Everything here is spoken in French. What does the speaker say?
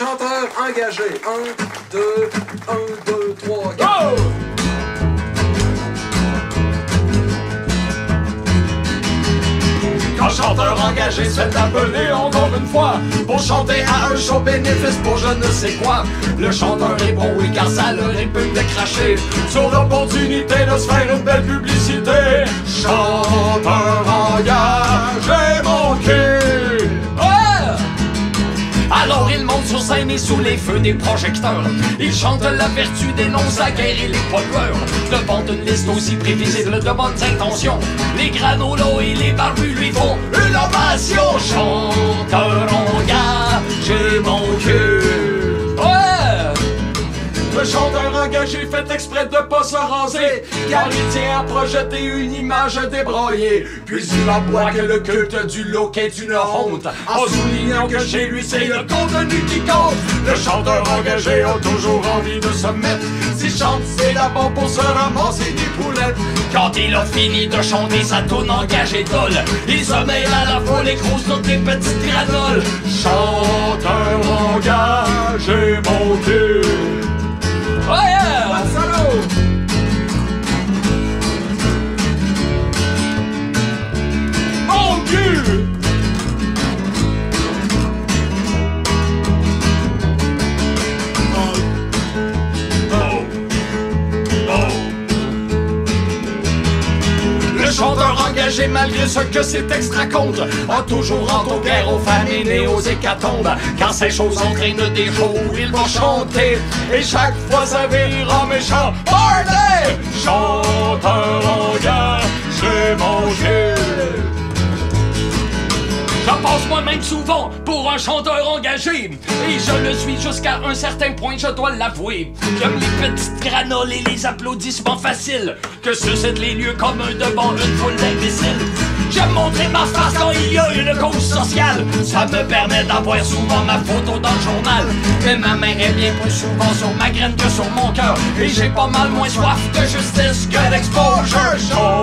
chanteur engagé. 1, 2, 1, 2, 3, 4. Go! Quand chanteur engagé se fait appeler encore une fois pour chanter à un show bénéfice pour je ne sais quoi. Le chanteur est bon, oui, car ça leur répugne de cracher sur l'opportunité de se faire une belle publicité. Chanteur engagé, mon cul! Alors il monte sur scène et sous les feux des projecteurs il chante la vertu, dénonce la guerre et les pollueurs. Devant une liste aussi prévisible de bonnes intentions, les granolas et les barbus lui font une ovation. Chanteur engagé, mon cul. Le chanteur engagé fait exprès de pas se raser, car il tient à projeter une image débraillée. Puis il aboie que le culte du look est une honte, en soulignant que chez lui c'est le contenu qui compte. Le chanteur engagé a toujours envie de se mettre, s'il chante c'est d'abord pour se ramasser des poulettes. Quand il a fini de chanter sa tourne engagée dolle, il se mêle à la foule et crouse toutes les petites granoles. Chanteur engagé, mon cul. Oh yeah! Salut! Mon cul! Le chanteur engagé, malgré ce que ses textes racontent, a toujours rendu guerre aux famines et aux hécatombes. Quand ces choses entraînent des jours où il va chanter, et chaque fois ça vire en méchant party! Chanteur engagé, mon cul. J'en passe moi-même souvent pour un chanteur engagé, et je le suis jusqu'à un certain point, je dois l'avouer. J'aime les petites granoles et les applaudissements faciles que suscitent les lieux communs devant une foule d'imbéciles. J'aime montrer ma face quand il y a une cause sociale, ça me permet d'avoir souvent ma photo dans le journal. Mais ma main est bien plus souvent sur ma graine que sur mon cœur, et j'ai pas mal moins soif de justice que d'exposure.